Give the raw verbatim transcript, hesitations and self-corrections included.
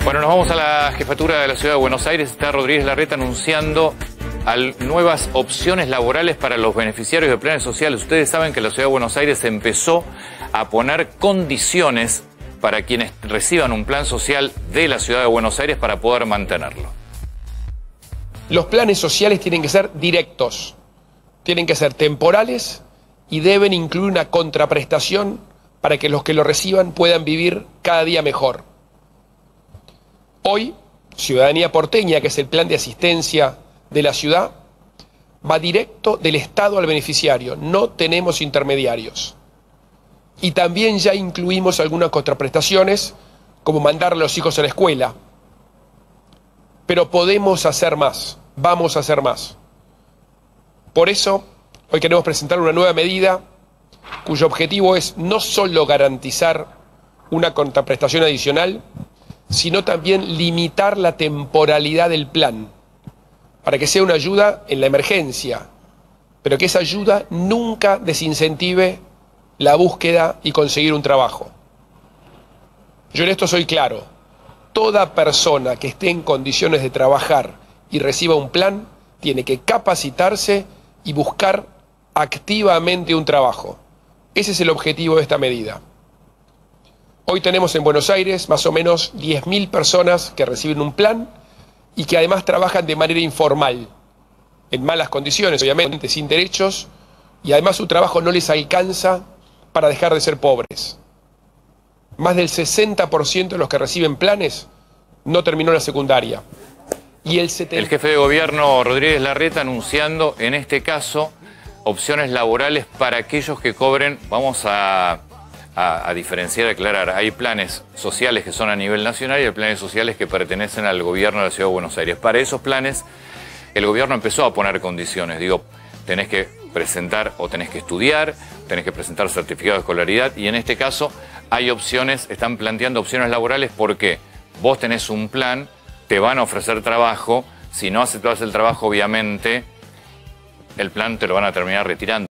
Bueno, nos vamos a la jefatura de la Ciudad de Buenos Aires. Está Rodríguez Larreta anunciando al, nuevas opciones laborales para los beneficiarios de planes sociales. Ustedes saben que la Ciudad de Buenos Aires empezó a poner condiciones para quienes reciban un plan social de la Ciudad de Buenos Aires para poder mantenerlo. Los planes sociales tienen que ser directos, tienen que ser temporales y deben incluir una contraprestación para que los que lo reciban puedan vivir cada día mejor. Hoy, Ciudadanía Porteña, que es el plan de asistencia de la ciudad, va directo del Estado al beneficiario, no tenemos intermediarios. Y también ya incluimos algunas contraprestaciones, como mandar a los hijos a la escuela. Pero podemos hacer más, vamos a hacer más. Por eso, hoy queremos presentar una nueva medida cuyo objetivo es no solo garantizar una contraprestación adicional, sino también limitar la temporalidad del plan, para que sea una ayuda en la emergencia, pero que esa ayuda nunca desincentive la búsqueda y conseguir un trabajo. Yo en esto soy claro, toda persona que esté en condiciones de trabajar y reciba un plan, tiene que capacitarse y buscar activamente un trabajo. Ese es el objetivo de esta medida. Hoy tenemos en Buenos Aires más o menos diez mil personas que reciben un plan y que además trabajan de manera informal, en malas condiciones, obviamente, sin derechos, y además su trabajo no les alcanza para dejar de ser pobres. Más del sesenta por ciento de los que reciben planes no terminó la secundaria. Y el, setenta... el jefe de gobierno Rodríguez Larreta anunciando en este caso opciones laborales para aquellos que cobren, vamos a... A, a diferenciar, aclarar, hay planes sociales que son a nivel nacional y hay planes sociales que pertenecen al gobierno de la Ciudad de Buenos Aires. Para esos planes, el gobierno empezó a poner condiciones. Digo, tenés que presentar o tenés que estudiar, tenés que presentar certificado de escolaridad y en este caso hay opciones, están planteando opciones laborales porque vos tenés un plan, te van a ofrecer trabajo, si no aceptás el trabajo, obviamente, el plan te lo van a terminar retirando.